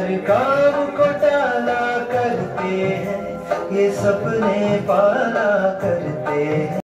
हर काम को टाला करते हैं, ये सपने पाला करते हैं।